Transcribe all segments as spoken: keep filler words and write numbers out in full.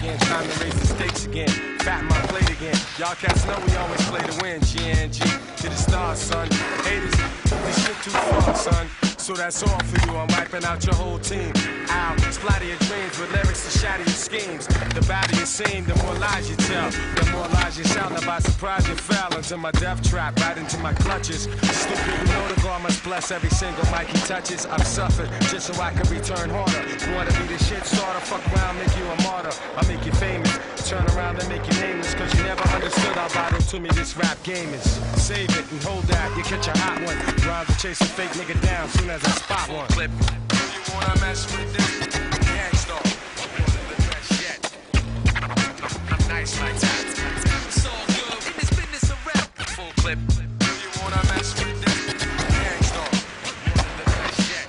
again. Time to raise the stakes again. Fatten my plate again. Y'all cats know we always play to win. G N G to the stars, son. Haters, this shit too far, son. So that's all for you. I'm wiping out your whole team. I'll splatter your dreams with lyrics to shatter your schemes. The badder you seem, the more lies you tell. The more lies you sound. By surprise you fell into my death trap, right into my clutches. Stupid, you know the God must bless every single mic he touches. I've suffered just so I can return harder. Wanna be the shit starter? Fuck around, make you a martyr. I'll make you famous. Turn around and make you nameless. Cause you never understood how vital to me this rap game is. Save it and hold that, you catch a hot one. Rhymes to chase a fake nigga down soon as I spot one. Clip. You wanna mess with this? Gangstar. One of the best yet. I'm nice like that. It's all good in this business of rap. Full clip. You wanna mess with this? Gangstar. One of the best yet.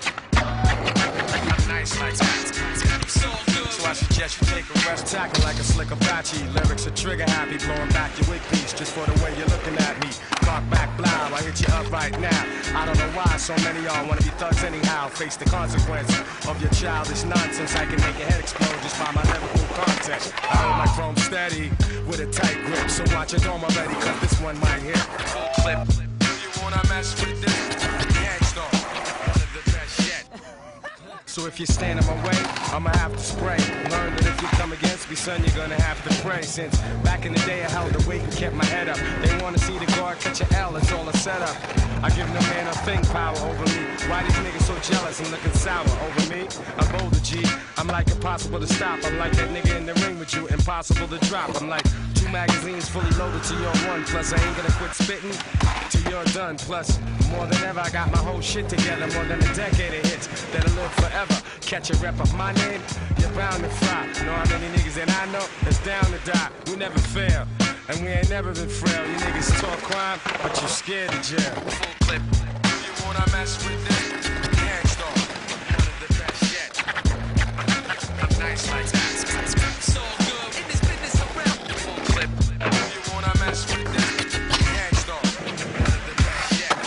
I'm nice like that. It's all good. So I suggest you take a rest, tackle like a slick Apache. Lyrics are trigger happy, blowing back your wig piece just for the way you're looking at me. Cock back, blow, I hit you up right now. I don't know why so many y'all wanna be thugs anyhow. Face the consequence of your childish nonsense. I can make your head explode just by my lyrical context. I hold my chrome steady with a tight grip, so watch your dome already, cause this one might hit. Full clip. You wanna mess with this? Gangstar, one of the best yet. So if you stand in my way, I'ma have to spray. Learn that if you come against me, son, you're gonna have to pray. Since back in the day I held the weight and kept my head up. They wanna see the guard catch an L, it's all a setup. I give no man a thing power over me. Why these niggas so jealous and looking sour over me? I'm bolder, G. I'm like impossible to stop. I'm like that nigga in the ring with you, impossible to drop. I'm like two magazines fully loaded to your one. Plus I ain't gonna quit spitting till you're done. Plus, more than ever, I got my whole shit together. More than a decade of hits that'll live forever. Catch a rep of my name, you're bound to fry. Know how many niggas that I know that's down to die. We never fail, and we ain't never been frail. You niggas talk crime, but you're scared of jail. Full clip. You wanna mess with this? Gangstar, one of the best yet. I'm nice like that. It's all good in this business around. Full clip. You wanna mess with this? Gangstar, one of the best yet.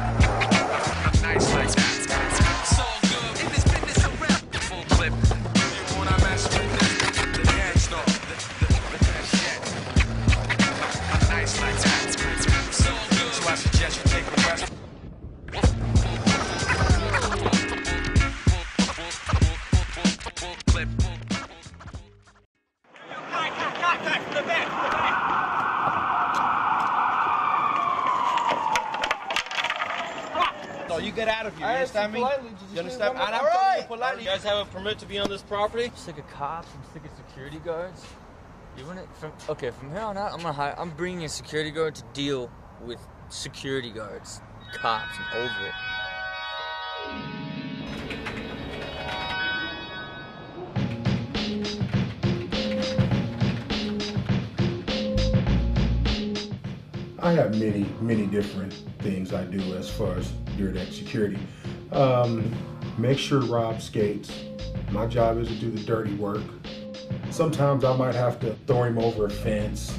I'm nice like that. It's all good in this business around. Full clip. You wanna mess with this? The Gangstar, the, the, the best yet. I'm nice like that. It's all good. So I suggest you take a rest. So you get out of here, you understand me? You understand me? All right. Politely. You guys have a permit to be on this property? I'm sick of cops, I'm sick of security guards. You want it from, okay, from here on out, I'm gonna hire, I'm bringing a security guard to deal with security guards, cops, I'm over it. I have many, many different things I do as far as Deer Deck security. Um, make sure Rob skates. My job is to do the dirty work. Sometimes I might have to throw him over a fence.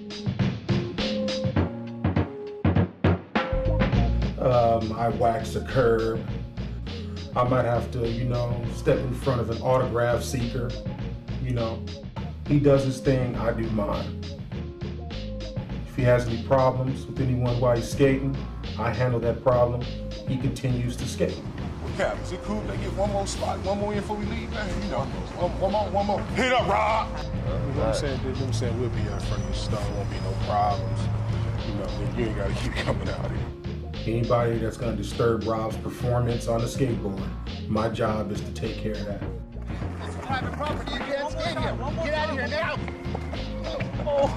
Um, I wax a curb. I might have to, you know, step in front of an autograph seeker. You know, he does his thing, I do mine. If he has any problems with anyone while he's skating, I handle that problem. He continues to skate. Cap, is it cool if they get one more spot, one more in before we leave, man? You know, one, one more, one more. Hit up, Rob! Uh, you know what I'm saying? You know what I'm saying? We'll be out in front of your store, won't be no problems. You know, then you ain't gotta keep coming out here. Anybody that's gonna disturb Rob's performance on the skateboard, my job is to take care of that. It's private property, you can't skate here. Get out of here now! Oh.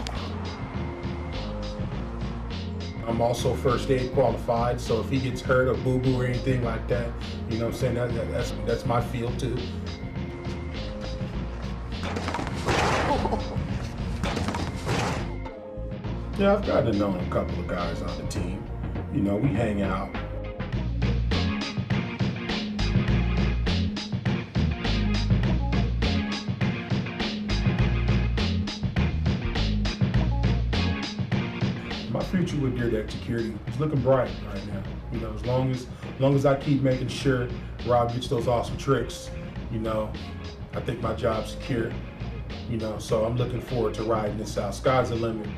I'm also first aid qualified, so if he gets hurt or boo-boo or anything like that, you know what I'm saying, that, that, that's, that's my field too. Yeah, I've gotten to know a couple of guys on the team. You know, we hang out. My future with Deer Deck Security is looking bright right now. You know, as long as, as long as I keep making sure Rob gets those awesome tricks, you know, I think my job's secure. You know, so I'm looking forward to riding this out. Sky's the limit.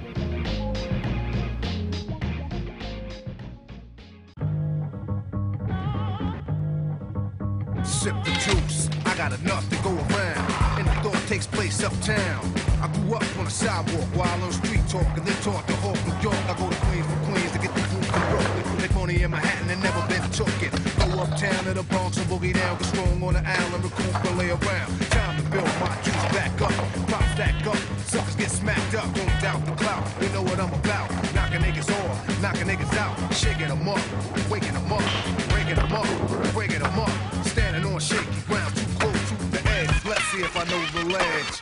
Sip the juice, I got enough to go around, and the thought takes place uptown. I grew up on the sidewalk while on street talk, and then taught to Hawk, New York. I go to Queens for Queens to get the food from Brooklyn. They money in Manhattan and never been took it. Go uptown to the Bronx and boogie down, get strong on the island, recoup and lay around. Time to build my juice back up, pop stack up, suckers get smacked up, don't doubt the clout. They know what I'm about, knocking niggas off, knocking niggas out, shaking them up, waking them up, breaking them up, breaking them up. Standing on shaky ground, too close to the edge. Let's see if I know the ledge.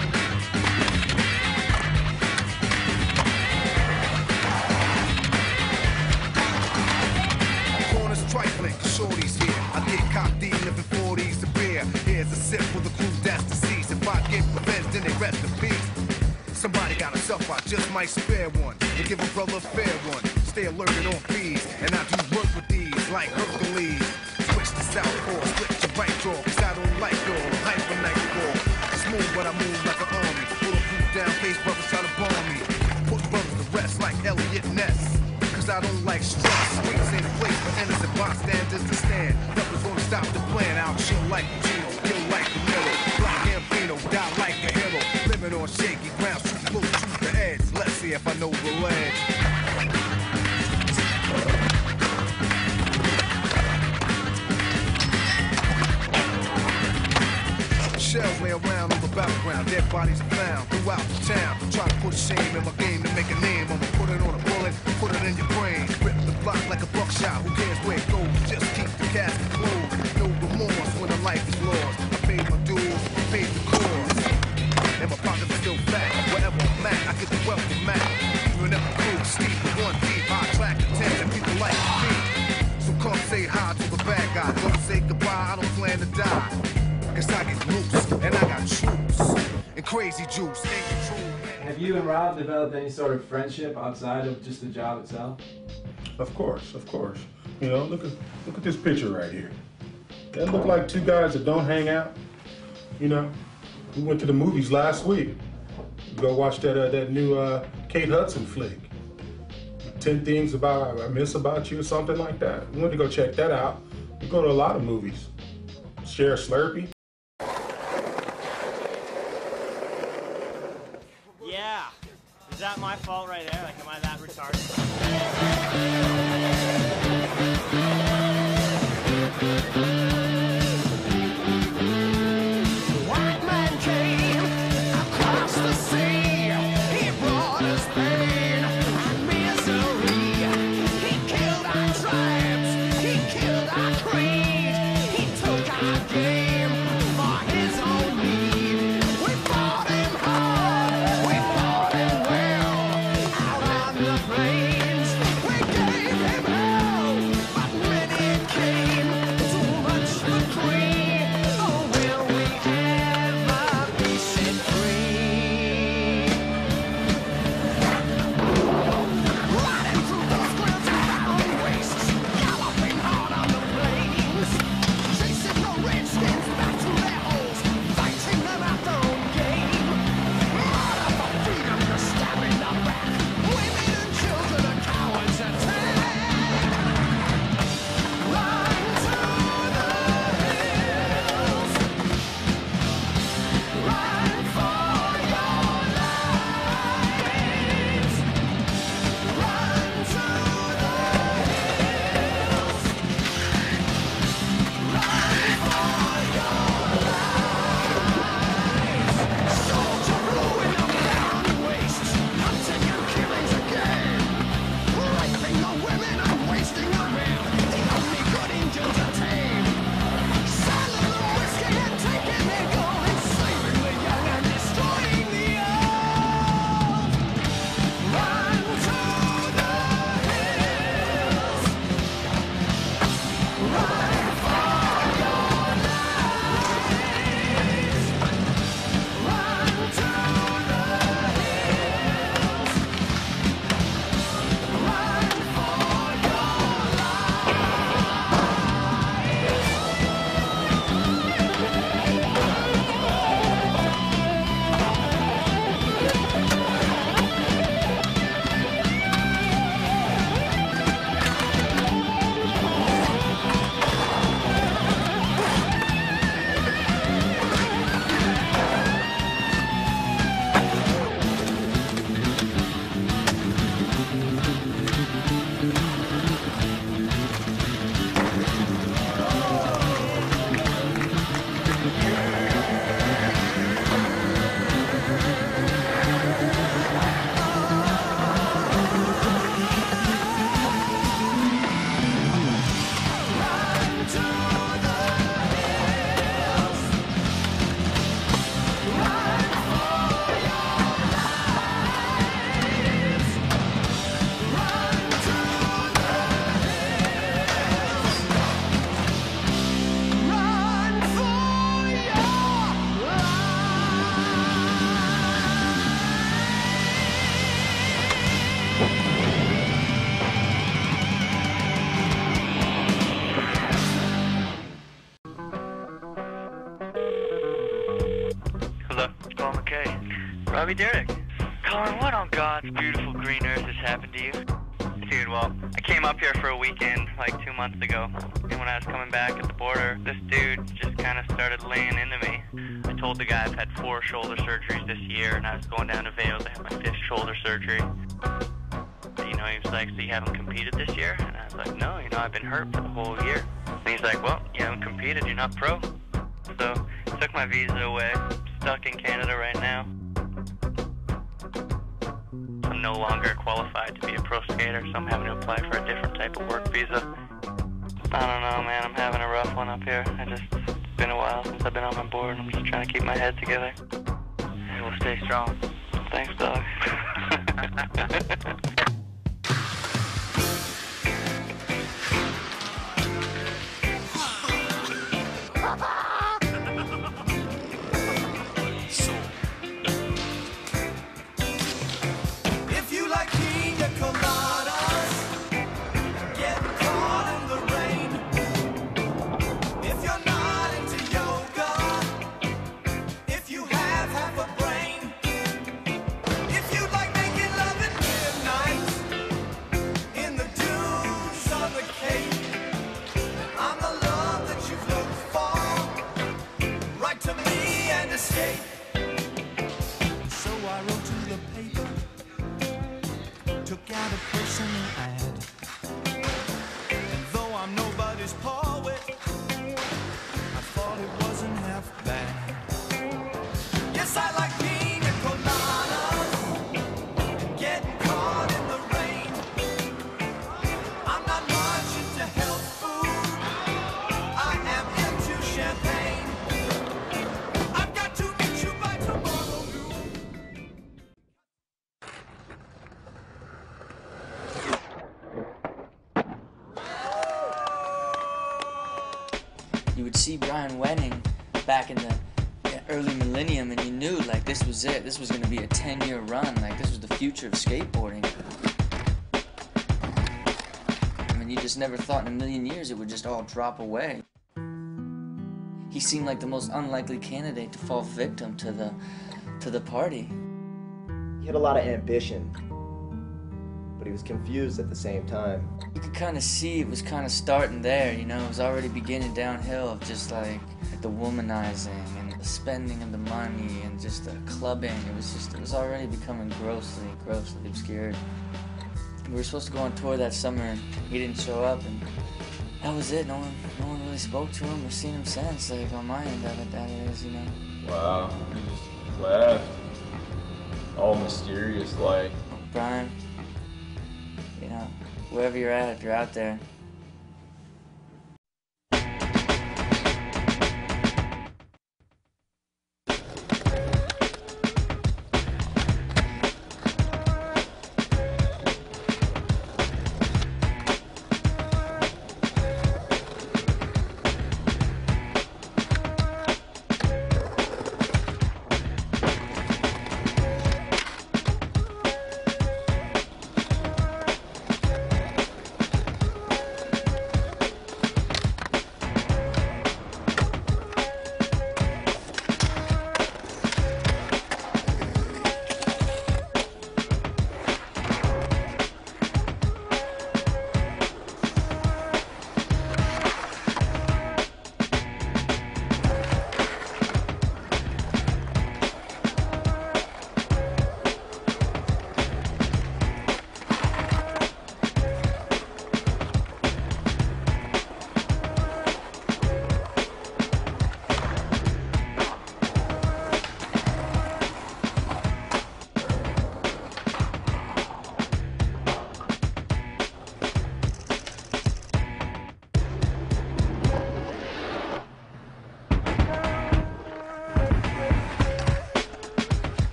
Corners trifling, shorties here. I get cocked in living forties to beer. Here's a sip for the crew that's deceased. If I get revenge, then they rest in peace. Somebody got a suffer, I just might spare one. And give a brother a fair one. Stay alerted on fees, and I do work with these like Hercules. Southpaw, split your right jaw, cause I don't like y'all. Hyper nightfall. Smooth, but I move like an army. Bulletproof down, face brothers try to bomb me. Put brothers to rest like Elliot Ness. Cause I don't like stress. Streets ain't a place for innocent bystanders to stand. Nothing's gonna stop the plan. I'll chill like Gino, kill like the middle. Black Gambino, die like a hero. Living on shaky ground, too close to the edge. Let's see if I know the ledge. Shells lay around on the battleground, dead bodies are found throughout the town. Try to put shame in my game to make a name. I'ma put it on a bullet, put it in your brain. Rip the block like a buckshot, who cares where it goes? Just keep the casket closed. No remorse when a life is lost. I paid my dues, paid the cost. And my pockets are still fat. Wherever I'm at, I get the wealth from Mac. Even if the crew steep with one deep, I attract attention, people like me. So come say hi to the bad guy. Don't say goodbye, I don't plan to die. Cause I get loose, and I got troops, and crazy juice, ain't true. Have you and Rob developed any sort of friendship outside of just the job itself? Of course, of course. You know, look at look at this picture right here. That look like two guys that don't hang out. You know, we went to the movies last week. We go watch that uh, that new uh, Kate Hudson flick. Ten Things About I Miss About You or something like that. We went to go check that out. We go to a lot of movies. Share a Slurpee. Yeah. Is that my fault right there? Like, am I that retarded? White man came across the sea. He brought us pain and misery. He killed our tribes. He killed our creed. He took our game for his own need. We fought him hard. We fought him well. Out on the plains, we gave him hell. But when it came to much Bobby Derrick. Colin, what on God's beautiful green earth has happened to you? Dude, well, I came up here for a weekend like two months ago, and when I was coming back at the border, this dude just kind of started laying into me. I told the guy I've had four shoulder surgeries this year, and I was going down to Vail to have my fifth shoulder surgery. You know, he was like, so you haven't competed this year? And I was like, no, you know, I've been hurt for the whole year. And he's like, well, you haven't competed, you're not pro. So, took my visa away, stuck in Canada right now. I'm no longer qualified to be a pro skater, so I'm having to apply for a different type of work visa. I don't know, man, I'm having a rough one up here. I just, it's been a while since I've been on my board, and I'm just trying to keep my head together. And we'll stay strong. Thanks, dog. You would see Brian Wenning back in the early millennium, and you knew, like, this was it. This was going to be a ten-year run. Like, this was the future of skateboarding. I mean, you just never thought in a million years it would just all drop away. He seemed like the most unlikely candidate to fall victim to the, to the party. He had a lot of ambition, but he was confused at the same time. You could kind of see it was kind of starting there, you know. It was already beginning downhill of just like the womanizing and the spending of the money and just the clubbing. It was just, it was already becoming grossly, grossly obscured. We were supposed to go on tour that summer, and he didn't show up, and that was it. No one, no one really spoke to him or seen him since. Like, on my end of it, that is, you know. Wow, he just left. All mysterious, like. Brian, you know, wherever you're at, if you're out there,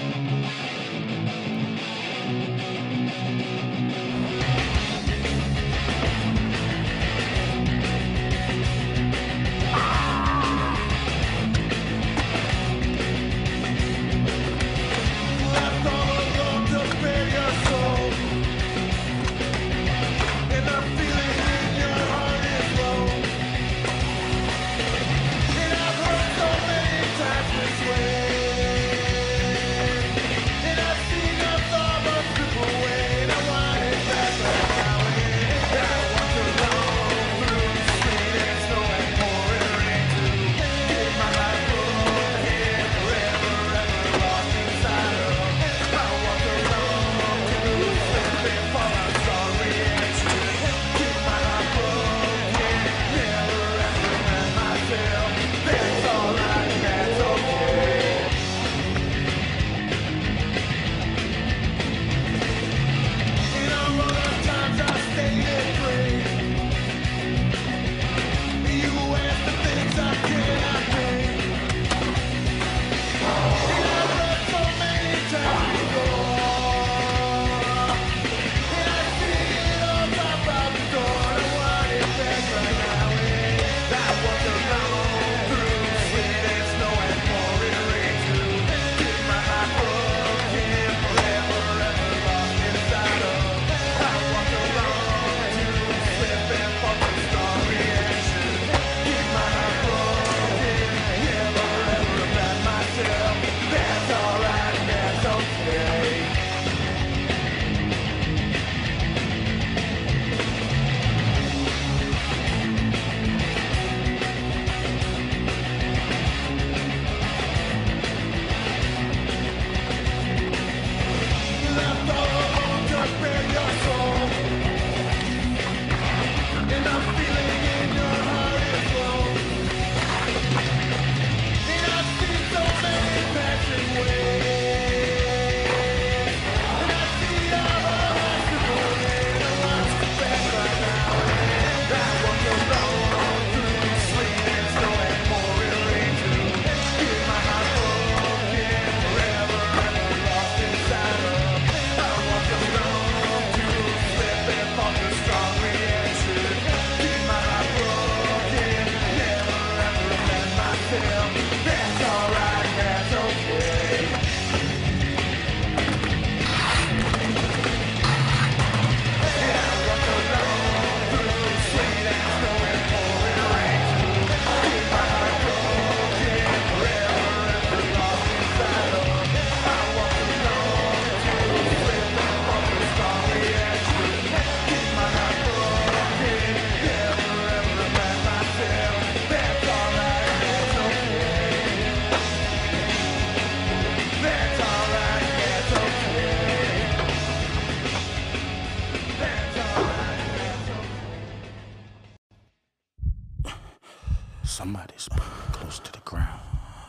Somebody's put me close to the ground.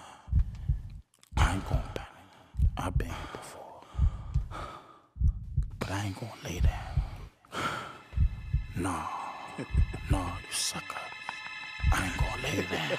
I ain't gonna panic. I've been here before. But I ain't gonna lay down. No. No, you sucker. I ain't gonna lay down.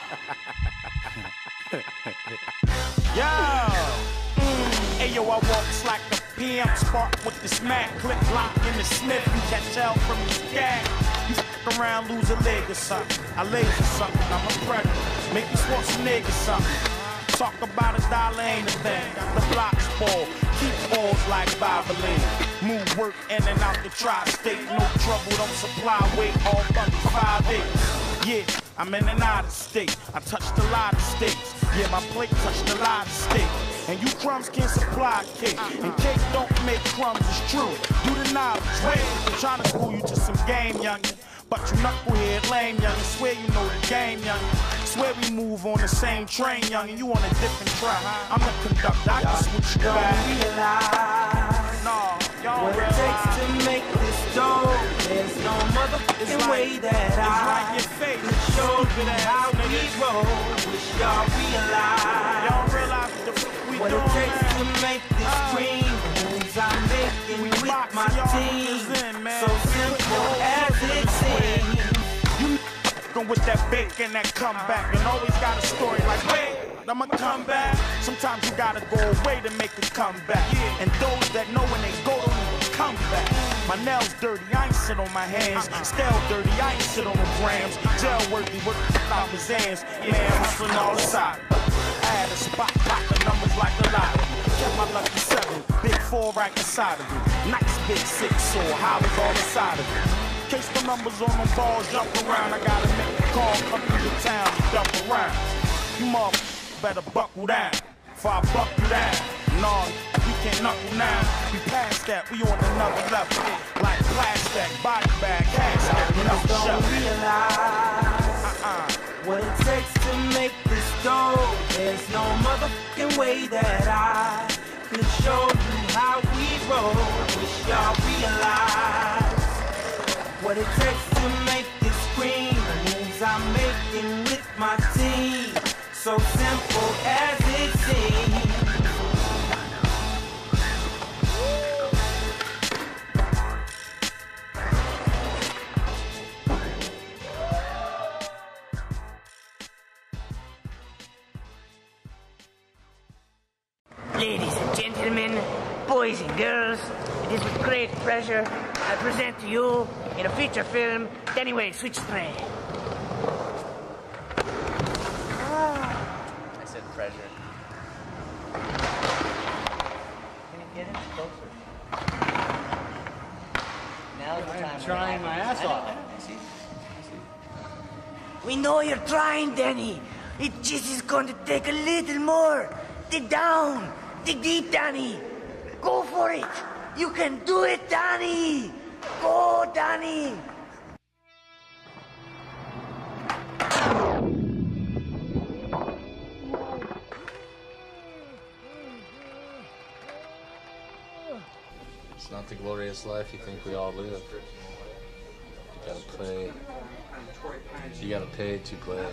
Yo! Hey yo, I walk like the P M spark with the smack, clip lock in the sniff, you catch hell from the scat. You fuck around, lose a leg or something. I laser something, I'm a predator. Make you swat some nigga something. Talk about a dollar ain't a thing. Got the blocks full, keep balls like Bobolin. Move work in and out the tri-state, no trouble, don't supply weight, all fucking five days. Yeah, I'm in and out of state. I touched a lot of states. Yeah, my plate touched a lot of states. And you crumbs can't supply cake. And cake don't make crumbs, it's true. Do the knowledge, wait. I'm trying to school you to some game, youngin'. But you knucklehead lame, youngin'. Swear you know the game, youngin'. Swear we move on the same train, youngin'. You on a different track. I'm the conductor, I can switch you back. Realize no, y'all what it takes to make this dough. There's no motherfucking like, way that I like your face. could show you how we roll. Wish y'all realize, y'all realize the we what doing, it takes man. to make this uh, cream. Moves I'm making we with my team. In, man. So simple as it seems. You with that bacon that comeback and always got a story like, wait. but I'ma come back. Sometimes you gotta go away to make a comeback. And those that know when they go don't even come back. My nails dirty, I ain't sit on my hands. Still dirty, I ain't sit on the grams. Jail worthy, work out his hands. Man, hustling all the side. I had a spot, pop the numbers like a lot. Kept my lucky seven, big four right inside of it. Nice big six, so hollers all inside of it. Case the numbers on them balls jump around. I gotta make a call, come through the town and dump around. You motherfuckers better buckle down, before I buck you down. Nah, we can't knuckle now. We past that, we on another level. Like plastic, body bag, cash out, Niggas don't realize uh-uh. what it takes to make this dough. There's no motherfucking way that I could show you how we roll. Wish y'all realize what it takes to make this green. Moves I'm making with my team. So simple as it seems. Ladies and gentlemen, boys and girls, it is with great pleasure I present to you in a feature film, Anyway, Switch Play. I said pressure. Can you get it closer? Now's the time. I'm trying my ass off. We know you're trying, Danny. It just is going to take a little more. Dig down. Dig deep, Danny. Go for it. You can do it, Danny. Go, Danny. It's not the glorious life you think we all live. You gotta play. You gotta pay to play.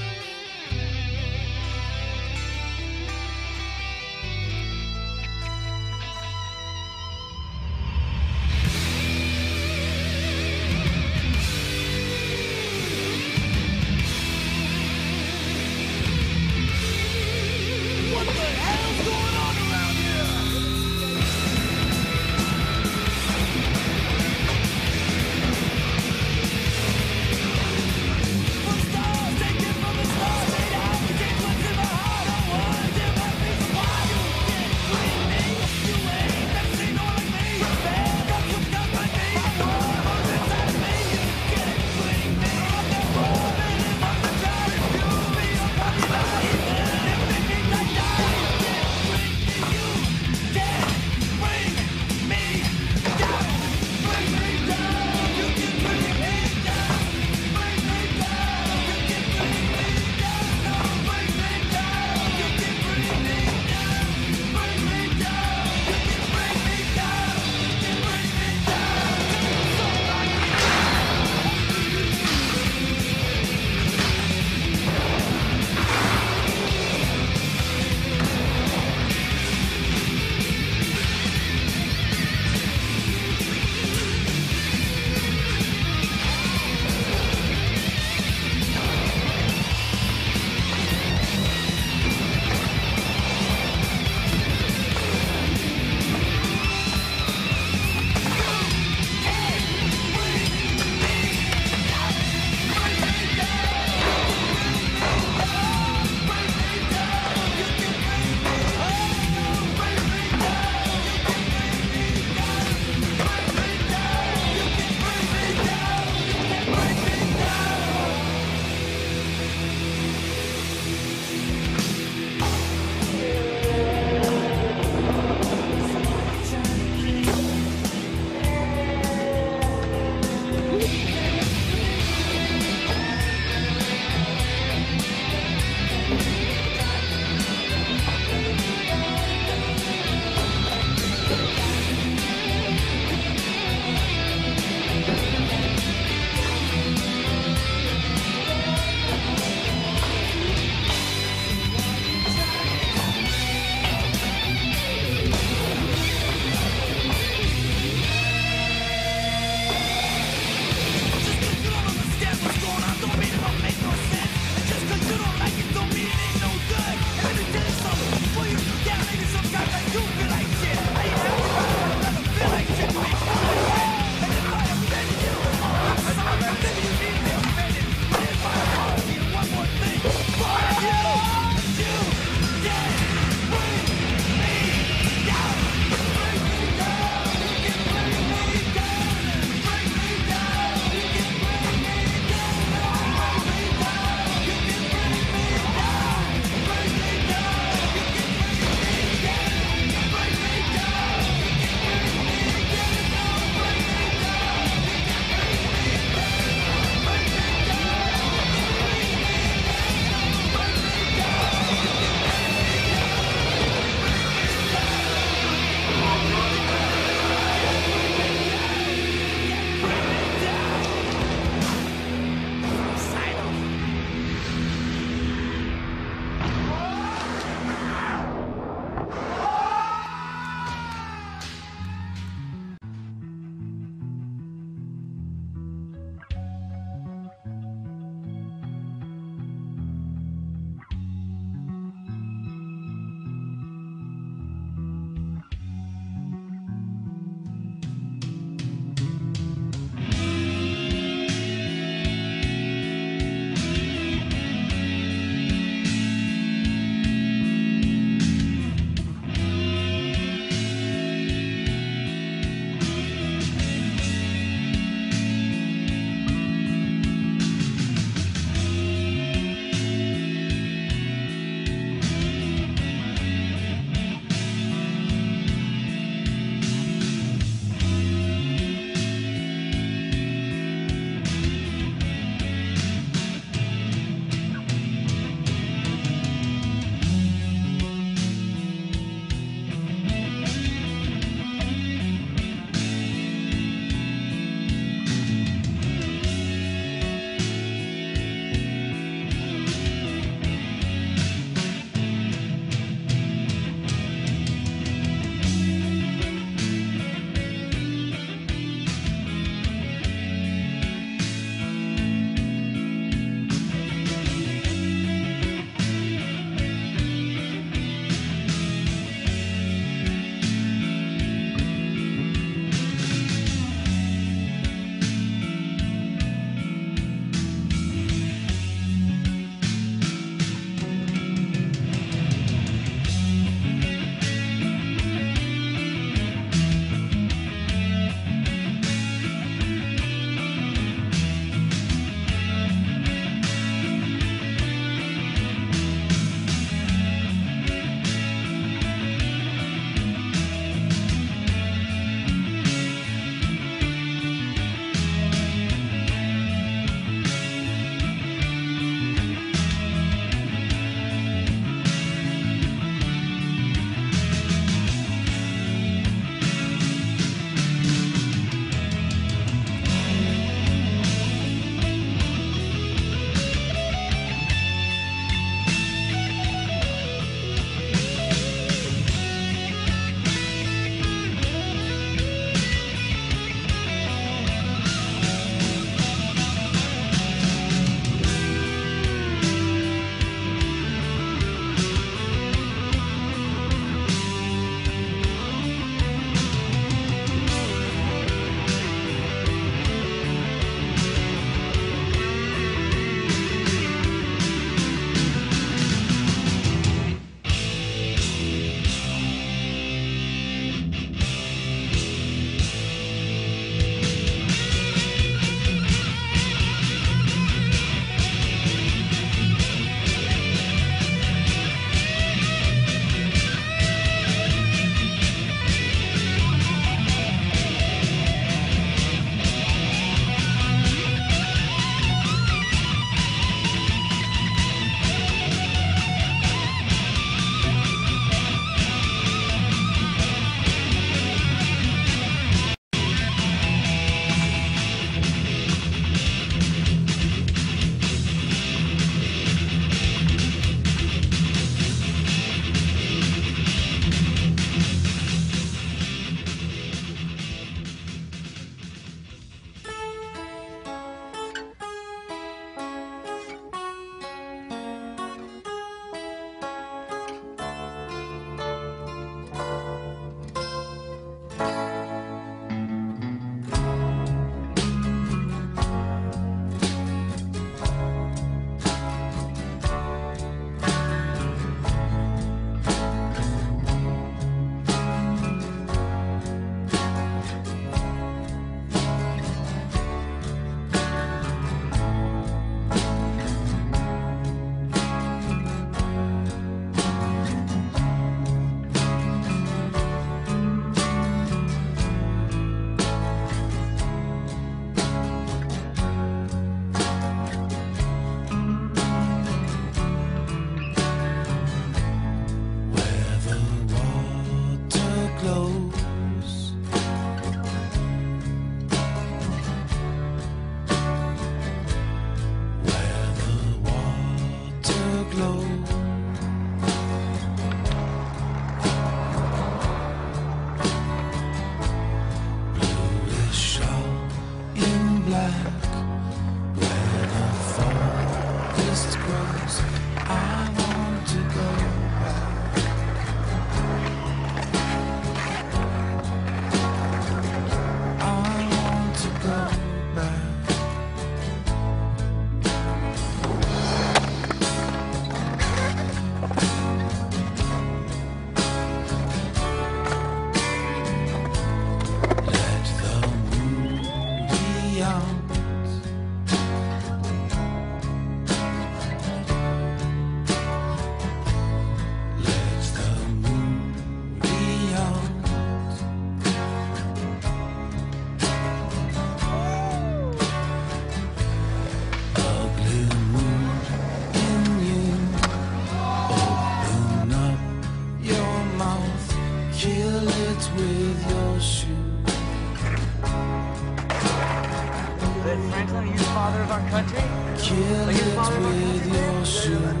foreign country? Kill Like in a it foreign with country? your shoe.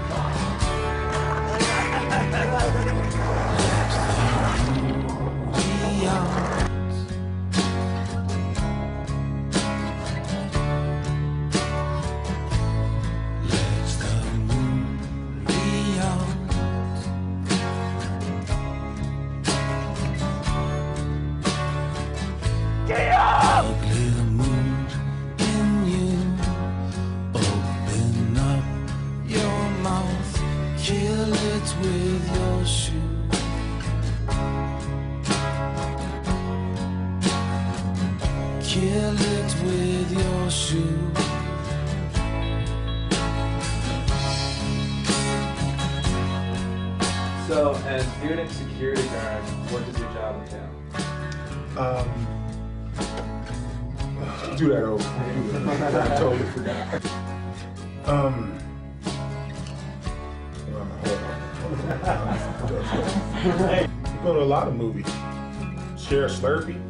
Ugly the mood in you. Open up your mouth. Kill it with your shoe. Kill it with your shoe. So, as Munich security guard, what does your job entail? Um, do that over. I totally forgot. Um, uh, go to a lot of movies. Share a Slurpee.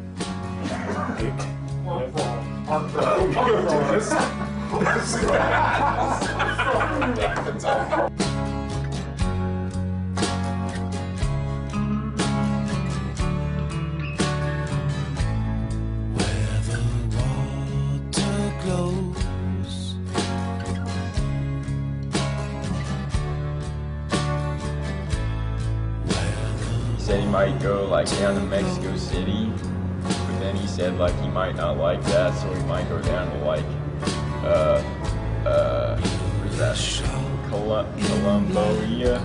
He said he might go like down to Mexico City, but then he said like he might not like that, so he might go down to like uh uh where's that? Col- Colomboia.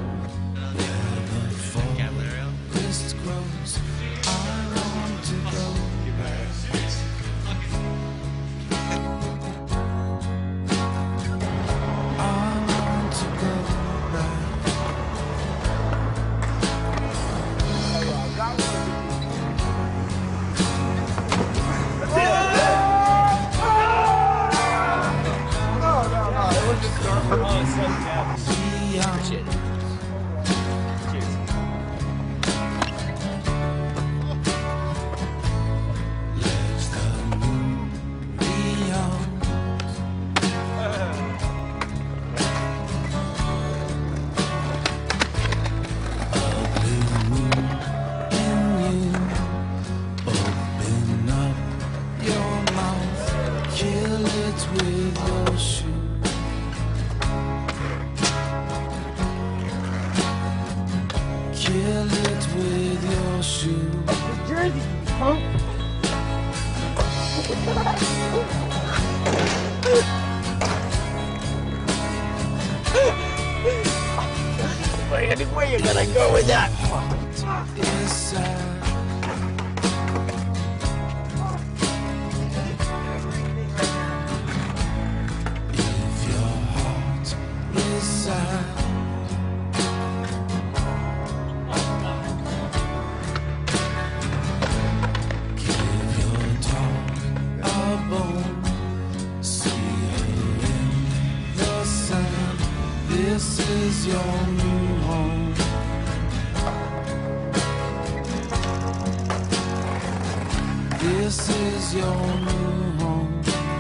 Kill it with your shoe. Jersey, punk. Where you gonna go with that? If your heart is sad, give your dog a bone. See her in the sand. This is your new home. This is your new home.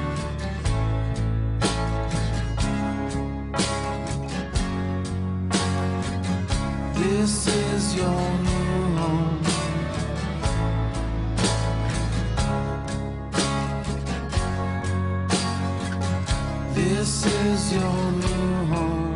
This is your new home. This is your new home.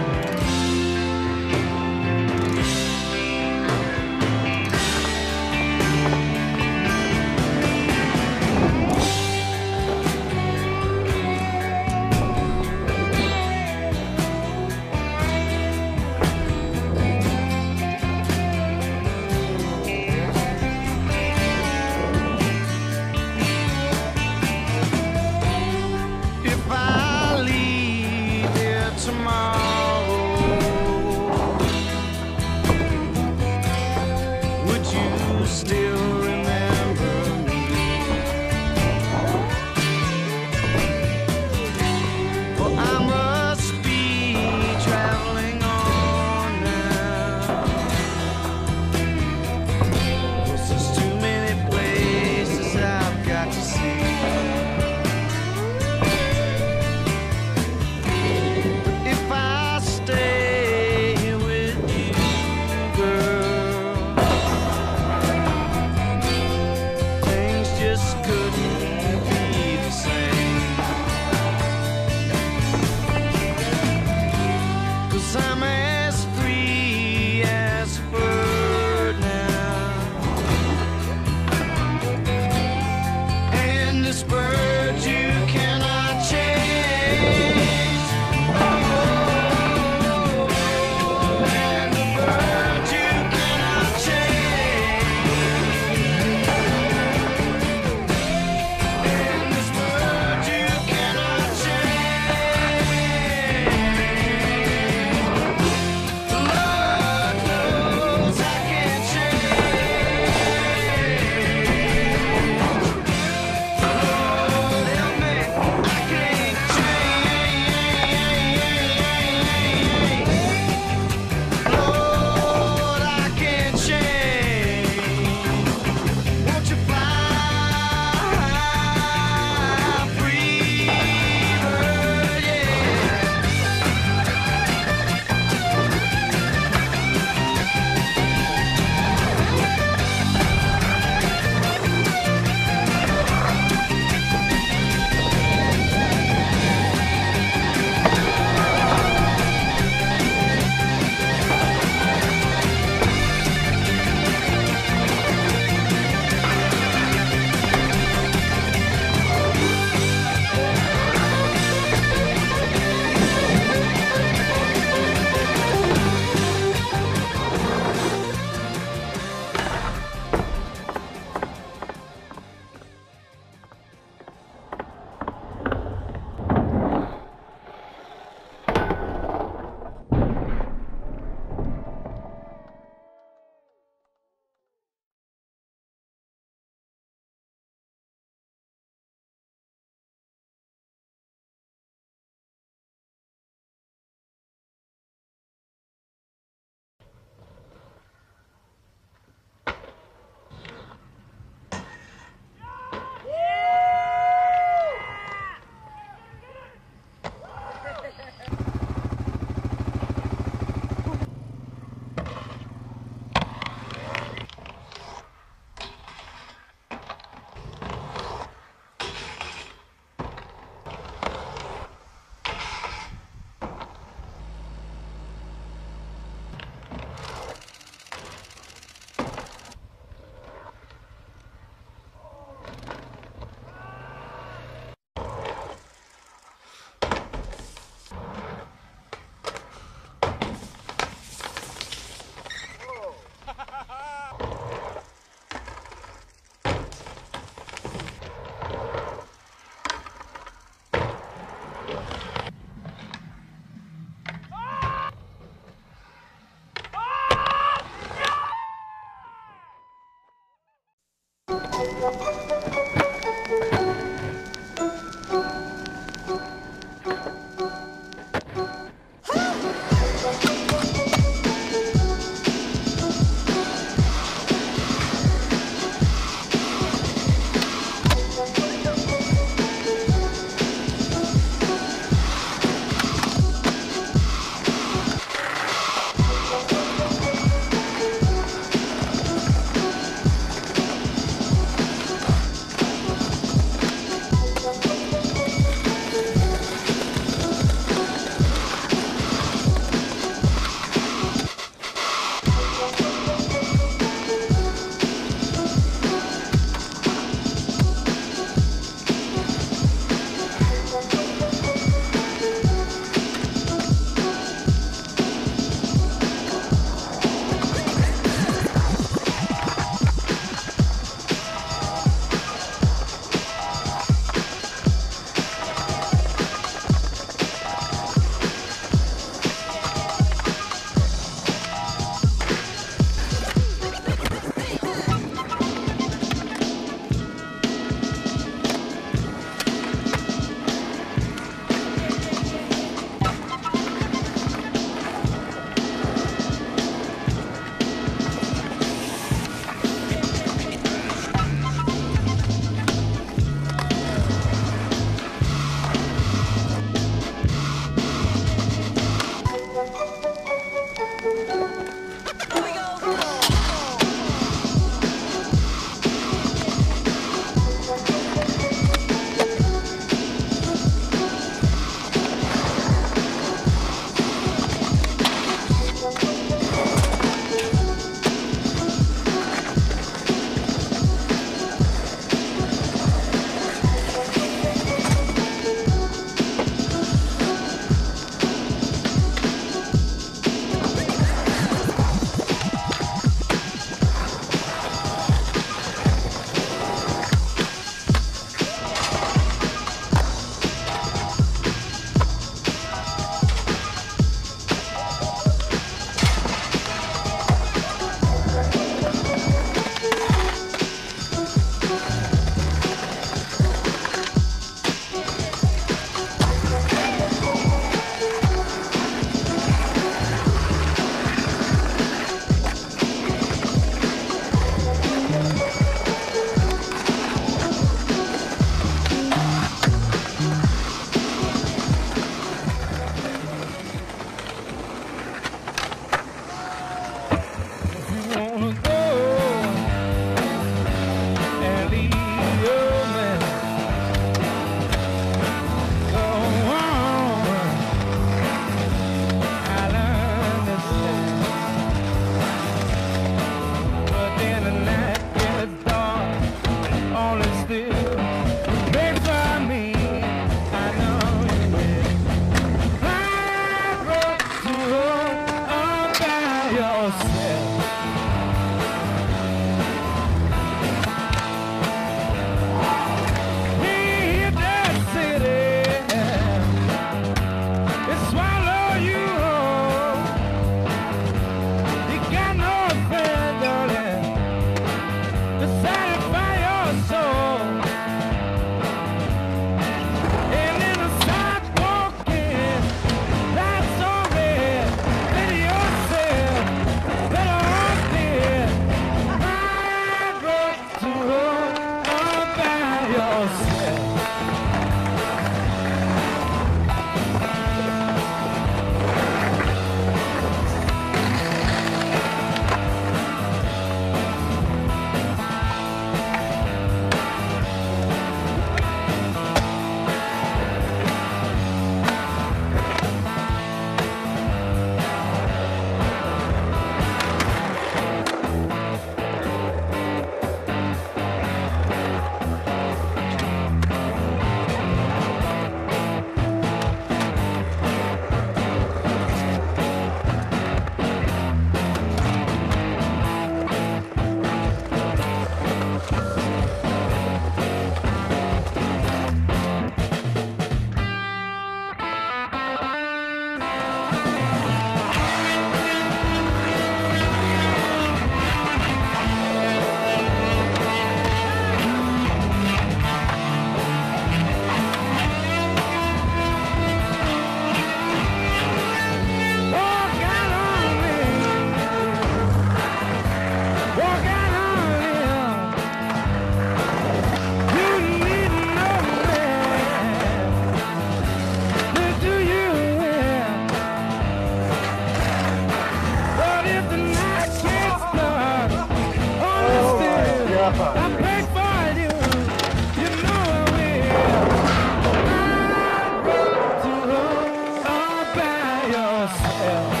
I pray for you. You know I will. I brought you home all by yourself.